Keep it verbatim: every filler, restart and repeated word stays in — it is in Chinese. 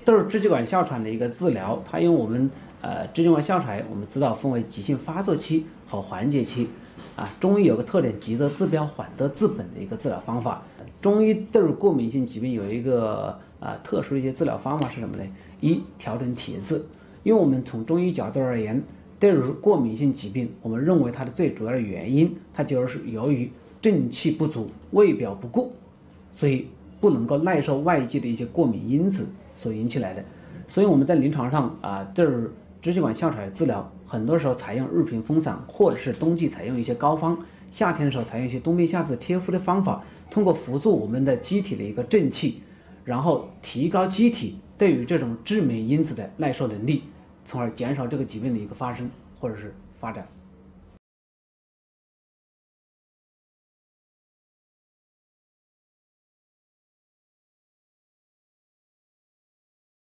都是支气管哮喘的一个治疗，它用我们呃支气管哮喘，我们知道分为急性发作期和缓解期。啊，中医有个特点，急则治标，缓则治本的一个治疗方法。中医对于过敏性疾病有一个啊、呃、特殊的一些治疗方法是什么呢？一、调整体质，因为我们从中医角度而言，对于过敏性疾病，我们认为它的最主要的原因，它就是由于正气不足、胃表不固，所以不能够耐受外界的一些过敏因子所引起来的。所以我们在临床上啊，对于支气管哮喘的治疗，很多时候采用日屏风散，或者是冬季采用一些膏方，夏天的时候采用一些冬病夏治贴敷的方法，通过辅助我们的机体的一个正气，然后提高机体对于这种致敏因子的耐受能力，从而减少这个疾病的一个发生或者是发展。